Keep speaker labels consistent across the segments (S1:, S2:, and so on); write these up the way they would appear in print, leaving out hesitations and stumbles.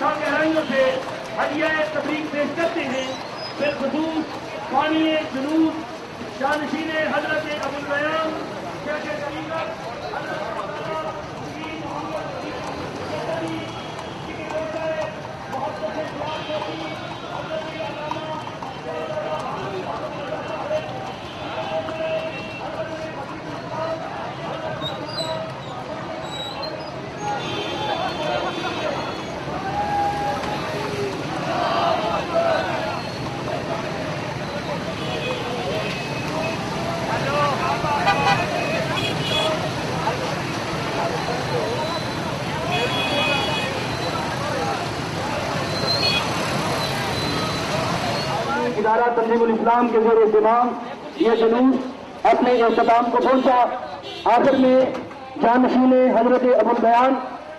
S1: گہرائیوں سے ہدیہ تبریک پیش کرتے ہیں. بالخصوص بانی جلوس جانشین حضرت ابوالبیان شیخ طریقت ادارہ تنظیم الاسلام کے زیر اہتمام یہ جلوس اپنے اختتام کو پہنچا. آخر میں جانشین حضرت ابوالبیان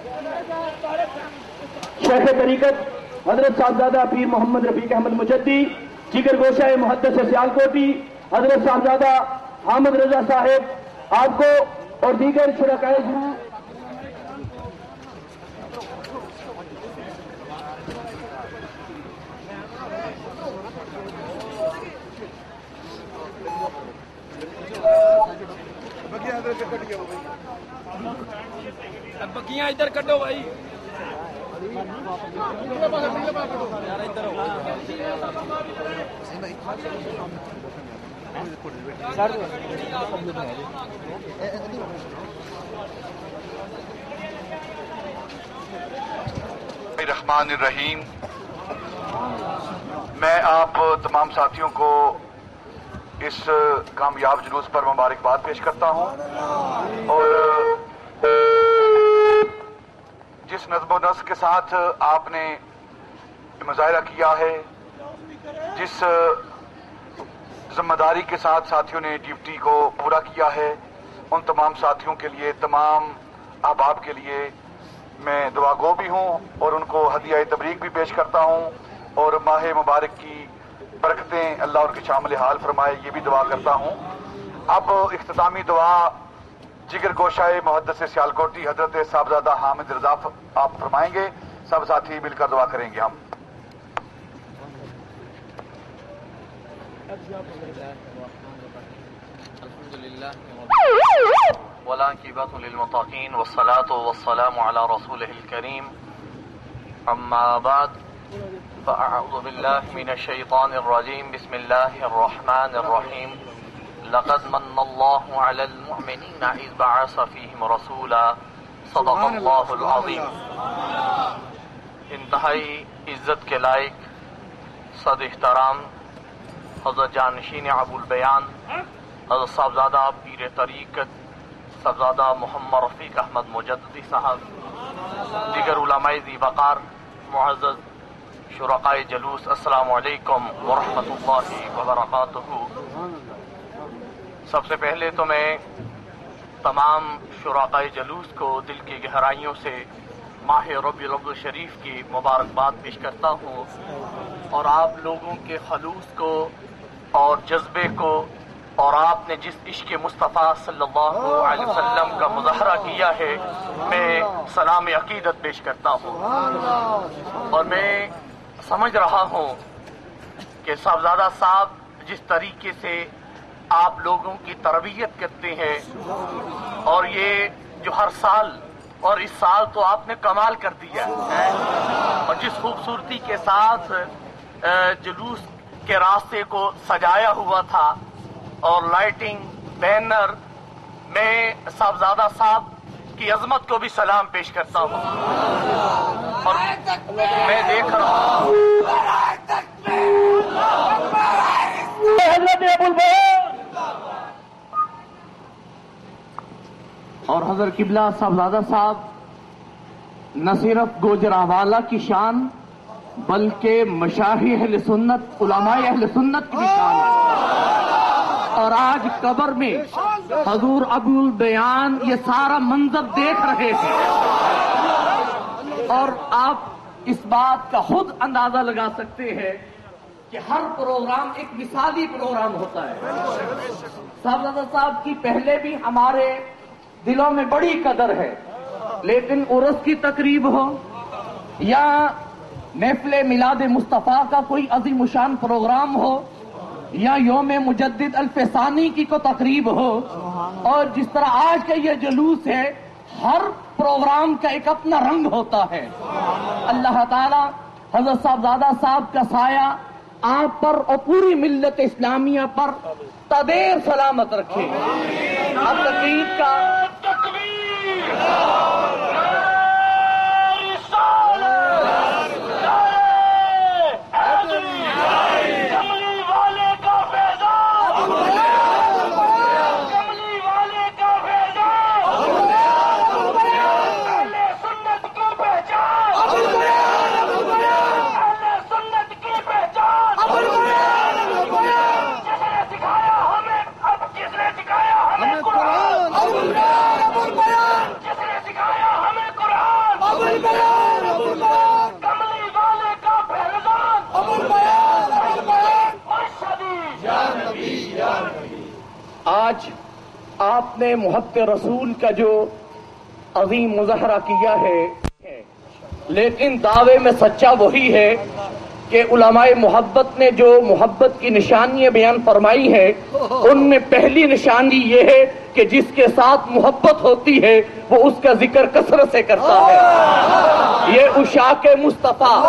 S1: شیخ طریقت حضرت صاحبزادہ پیر محمد رفیق احمد مجدی جگر گوشہ محدث سیالکوٹی حضرت صاحبزادہ حامد رضا صاحب آپ کو اور دیگر شرکائے جلوس
S2: بکیاں ادھر کٹو بھائی.
S3: الرحمن الرحیم. میں آپ تمام ساتھیوں کو اس کامیاب جلوس پر مبارکباد پیش کرتا ہوں اور جس نظم و نسق کے ساتھ آپ نے مظاہرہ کیا ہے، جس ذمہ داری کے ساتھ ساتھیوں نے ڈیوٹی کو پورا کیا ہے، ان تمام ساتھیوں کے لیے، تمام احباب کے لیے میں دعا گو بھی ہوں اور ان کو ہدیہ تبریک بھی پیش کرتا ہوں اور ماہ مبارک کی برکتیں اللہ ان کے شامل حال فرمائے، یہ بھی دعا کرتا ہوں. اب اختتامی دعا جگر گوشہ محدث سیالکوٹی حضرت صاحبزادہ حامد رضا آپ فرمائیں گے. سب ساتھی مل کر دعا کریں گے. ہم
S4: الحمدللہ والعاقبۃ للمتقین والصلاة والسلام علی رسولہ الکریم. اما بعد فاعوذ باللہ من الشیطان الرجیم. بسم اللہ الرحمن الرحیم. لقد من اللہ علی المؤمنین اذ بعث فیہم رسولا. صدق اللہ العظیم. انتہائی عزت کے لائق صد احترام حضرت جانشین ابوالبیان حضرت صاحبزادہ پیر طریقت صاحبزادہ محمد رفیق احمد مجددی صاحب، دیگر علماء ذی وقار، معزز شرکائے جلوس، السلام علیکم ورحمۃ اللہ وبرکاتہ. سب سے پہلے تو میں تمام شرکائے جلوس کو دل کی گہرائیوں سے ماہ ربیع الاول شریف کی مبارکباد پیش کرتا ہوں اور آپ لوگوں کے خلوص کو اور جذبے کو اور آپ نے جس عشق مصطفیٰ صلی اللہ علیہ وسلم کا مظاہرہ کیا ہے، میں سلام عقیدت پیش کرتا ہوں. اور میں سمجھ رہا ہوں کہ صاحبزادہ صاحب جس طریقے سے آپ لوگوں کی تربیت کرتے ہیں اور یہ جو ہر سال اور اس سال تو آپ نے کمال کر دیا ہے اور جس خوبصورتی کے ساتھ جلوس کے راستے کو سجایا ہوا تھا اور لائٹنگ بینر، میں صاحبزادہ صاحب کی عظمت کو بھی سلام پیش کرتا ہوں. اور میں دیکھ رہا ہوں
S1: حضرت ابوالبیان اور حضرت قبلہ صاحبزادہ صاحب نہ صرف گوجرانوالہ کی شان بلکہ مشایخ اہل سنت، علماء اہل سنت کی بھی شان ہے. اور آج قبر میں حضور ابوالبیان یہ سارا منظر دیکھ رہے ہیں اور آپ اس بات کا خود اندازہ لگا سکتے ہیں کہ ہر پروگرام ایک مثالی پروگرام ہوتا ہے. صاحبزادہ صاحب کی پہلے بھی ہمارے دلوں میں بڑی قدر ہے، لیکن عرس کی تقریب ہو یا محفل میلاد مصطفیٰ کا کوئی عظیم شان پروگرام ہو یا یوم مجدد الف ثانی کی کو تقریب ہو، اور جس طرح آج کا یہ جلوس ہے، ہر پروگرام کا ایک اپنا رنگ ہوتا ہے۔ اللہ تعالی حضرت صاحبزادہ صاحب کا سایہ آپ پر اور پوری ملت اسلامیہ پر تدیر سلامت رکھے۔ اب تقریب کا آج آپ نے محبت رسول کا جو عظیم مظاہرہ کیا ہے، لیکن دعوے میں سچا وہی ہے کہ علماء محبت نے جو محبت کی نشانیاں بیان فرمائی ہیں، ان میں پہلی نشانی یہ ہے کہ جس کے ساتھ محبت ہوتی ہے وہ اس کا ذکر کثرت سے کرتا ہے۔ یہ عشاق مصطفیٰ،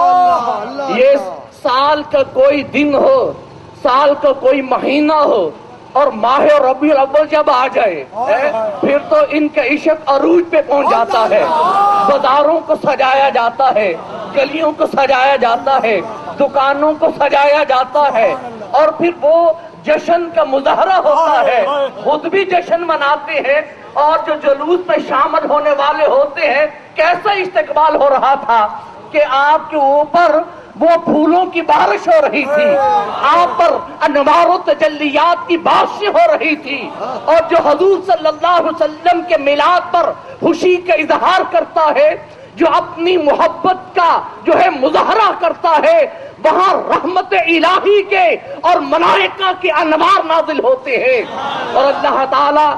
S1: یہ سال کا کوئی دن ہو، سال کا کوئی مہینہ ہو اور ماہ ربیع الاول جب آ جائے پھر تو ان کا عشق عروج پہ پہنچ جاتا ہے۔ بازاروں کو سجایا جاتا ہے، گلیوں کو سجایا جاتا ہے، دکانوں کو سجایا جاتا ہے، اور پھر وہ جشن کا مظاہرہ ہوتا ہے۔ خود بھی جشن مناتے ہیں اور جو جلوس میں شامل ہونے والے ہوتے ہیں، کیسا استقبال ہو رہا تھا کہ آپ کے اوپر وہ پھولوں کی بارش ہو رہی تھی، آپ پر انوار و تجلیات کی بارشیں ہو رہی تھی، اور جو حضور صلی اللہ علیہ وسلم کے میلاد پر خوشی کا اظہار کرتا ہے، جو اپنی محبت کا جو ہے مظاہرہ کرتا ہے، وہاں رحمت الہی کے اور ملائکہ کے انوار نازل ہوتے ہیں، اور اللہ تعالی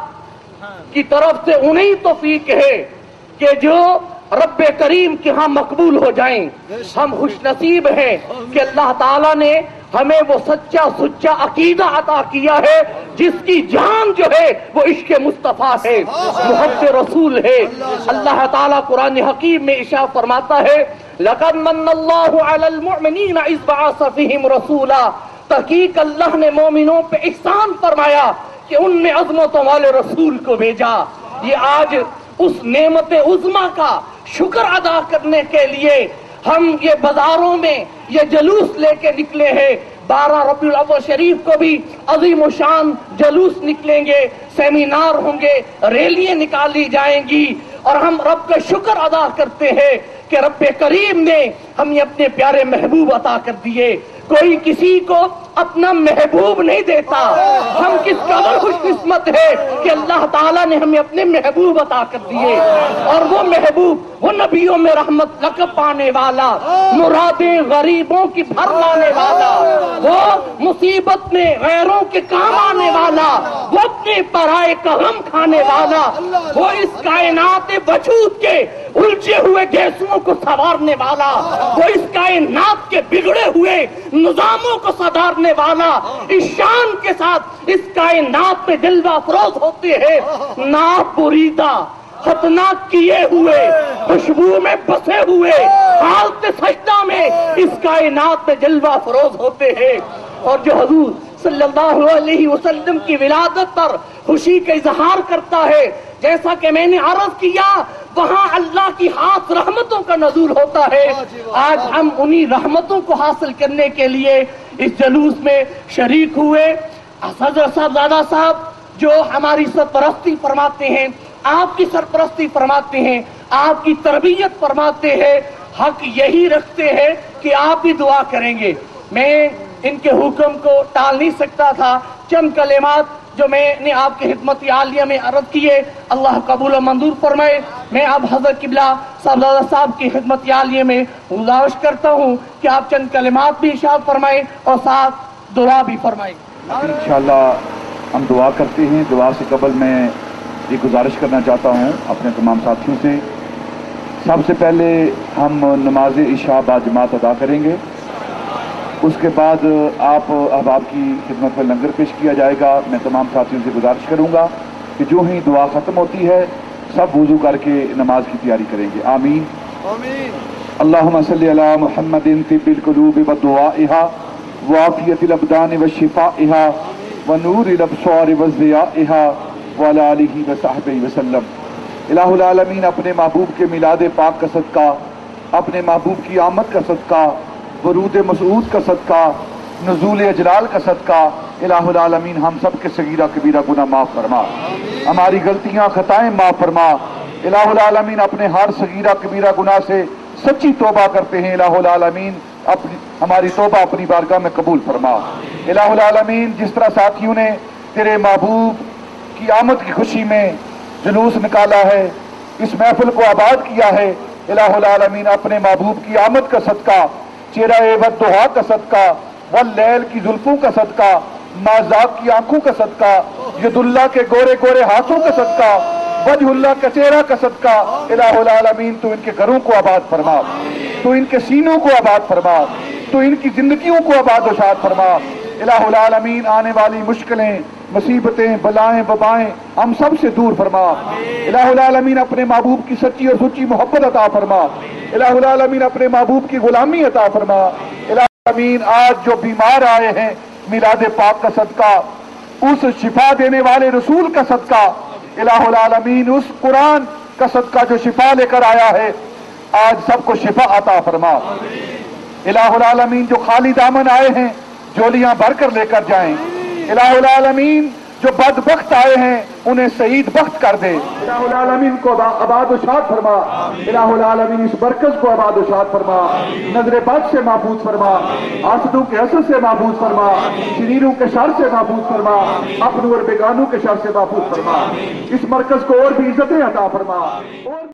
S1: کی طرف سے انہیں توفیق ہے کہ جو رب کریم کے ہاں مقبول ہو جائیں۔ ہم خوش نصیب ہیں کہ اللہ تعالیٰ نے ہمیں وہ سچا سچا عقیدہ عطا کیا ہے جس کی جان جو ہے وہ عشق مصطفیٰ ہے، محبت رسول ہے۔ اللہ تعالیٰ قرآن حکیم میں ارشاد فرماتا ہے، لَقَدْ مَنَّ اللَّهُ عَلَى الْمُؤْمِنِينَ إِذْ بَعَثَ فِيهِمْ رَسُولًا، تحقیق اللہ نے مومنوں پہ احسان فرمایا کہ ان میں عظمتوں والے رسول کو بھیجا۔ یہ آج اس نعمت عظمیٰ کا شکر ادا کرنے کے لیے ہم یہ بازاروں میں یہ جلوس لے کے نکلے ہیں۔ 12 ربیع الاول شریف کو بھی عظیم و شان جلوس نکلیں گے، سیمینار ہوں گے، ریلیاں نکالی جائیں گی، اور ہم رب کا شکر ادا کرتے ہیں کہ رب کریم نے ہمیں اپنے پیارے محبوب عطا کر دیے۔ کوئی کسی کو اپنا محبوب نہیں دیتا، ہم کس قدر خوش قسمت ہے کہ اللہ تعالیٰ نے ہمیں اپنے محبوب عطا کر دیے، اور وہ محبوب وہ نبیوں میں رحمت لقب پانے والا، مرادیں غریبوں کی بھر لانے والا، وہ مصیبت میں غیروں کے کام آنے والا، وہ اپنے پرائے کا غم کھانے والا، وہ اس کائنات وجود کے الجھے ہوئے گیسوں کو سنوارنے والا، وہ اس کائنات کے بگڑے ہوئے نظاموں کو سدھارنے والا، اس شان کے ساتھ اس کائنات میں جلوہ افروز ہوتے ہیں، ناپ بریدہ ختنہ کیے ہوئے، خوشبو میں بسے ہوئے، حالت سجدہ میں اس کائنات میں جلوہ افروز ہوتے ہیں۔ اور جو حضور صلی اللہ علیہ وسلم کی ولادت پر خوشی کا اظہار کرتا ہے، جیسا کہ میں نے عرض کیا، وہاں اللہ کی خاص رحمتوں کا نزول ہوتا ہے۔ آج ہم انہی رحمتوں کو حاصل کرنے کے لیے اس جلوس میں شریک ہوئے۔ حضرت صاحبزادہ صاحب جو ہماری سرپرستی فرماتے ہیں، آپ کی سرپرستی فرماتے ہیں، آپ کی تربیت فرماتے ہیں، حق یہی رکھتے ہیں کہ آپ بھی دعا کریں گے۔ میں ان کے حکم کو ٹال نہیں سکتا تھا، چند کلمات جو میں نے آپ کی خدمت عالیہ میں عرض کیے، اللہ قبول و منظور فرمائے۔ میں اب حضرت قبلہ صاحبزادہ صاحب کی خدمت عالیہ میں گزارش کرتا ہوں کہ آپ چند کلمات بھی ارشاد فرمائیں اور ساتھ دعا بھی فرمائیں۔
S3: انشاءاللہ ہم دعا کرتے ہیں۔ دعا سے قبل میں یہ گزارش کرنا چاہتا ہوں اپنے تمام ساتھیوں سے سب سے پہلے ہم نماز عشاء باجماعت ادا کریں گے. اس کے بعد آپ احباب کی خدمت میں لنگر پیش کیا جائے گا. میں تمام ساتھیوں سے گزارش کروں گا کہ جو ہی دعا ختم ہوتی ہے سب وضو کر کے نماز کی تیاری کریں گے. آمین. اللہم صلی علی محمد طب القلوب ودعائها وعافیت الابدان وشفائها ونور الابصار وضیائها وعلی آلہ وصحبہ وسلم. الہ العالمین اپنے محبوب کے میلاد پاک کا صدقہ، اپنے محبوب کی آمد کا صدقہ، ورود مسعود کا صدقہ، نزول اجلال کا صدقہ، الہ العالمین ہم سب کے صغیرہ کبیرہ گناہ معاف فرما، ہماری غلطیاں خطائیں معاف فرما. الہ العالمین اپنے ہر صغیرہ کبیرہ گناہ سے سچی توبہ کرتے ہیں. الہ العالمین ہماری توبہ اپنی بارگاہ میں قبول فرما. الہ العالمین جس طرح ساتھیوں نے تیرے محبوب کی آمد کی خوشی میں جلوس نکالا ہے، اس محفل کو آباد کیا ہے، الہ العالمین اپنے محبوب کی آمد کا صدقہ، چہرہ والضحیٰ کا صدقہ، واللیل کی زلفوں کا صدقہ، مازاق کی آنکھوں کا صدقہ، ید اللہ کے گورے گورے ہاتھوں کا صدقہ، وجہ اللہ کا چہرہ کا صدقہ، الہ العالمین تو ان کے گھروں کو آباد فرما، تو ان کے سینوں کو آباد فرما، تو ان کی زندگیوں کو آباد و شاد فرما. الہ العالمین آنے والی مشکلیں، مصیبتیں، بلائیں، وبائیں ہم سب سے دور فرما. الہ العالمین اپنے محبوب کی سچی اور سچی محبت عطا فرما. الہ العالمین اپنے محبوب کی غلامی عطا فرما. الہ العالمین آج جو بیمار آئے ہیں میلاد پاک کا صدقہ، اس شفا دینے والے رسول کا صدقہ، الہ العالمین اس قرآن کا صدقہ جو شفا لے کر آیا ہے، آج سب کو شفا عطا فرما. الہ العالمین جو خالی دامن آئے ہیں جولیاں بھر کر لے کر جائیں. الہ العالمین جو بدبخت آئے ہیں انہیں سعید بخت کر دے. الہ العالمین کو آباد و شاد فرما. الہ العالمین اس مرکز کو آباد و شاد فرما، نظر بد سے محفوظ فرما، حاسدوں کے حسد سے محفوظ فرما، شریروں کے شر سے محفوظ فرما، اپنوں اور بیگانوں کے شر سے محفوظ فرما. اس مرکز کو اور بھی عزتیں عطا فرما.